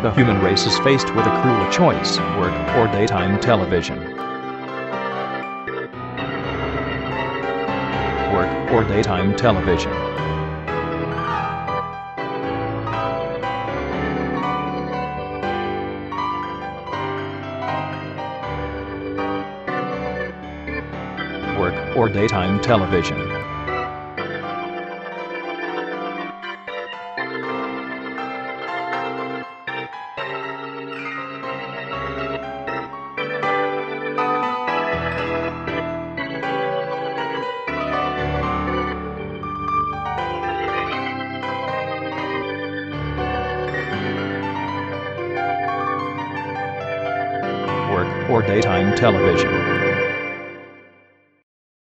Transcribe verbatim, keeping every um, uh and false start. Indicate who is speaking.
Speaker 1: The human race is faced with a cruel choice: work or daytime television. Work or daytime television. Work or daytime television. Work or daytime television.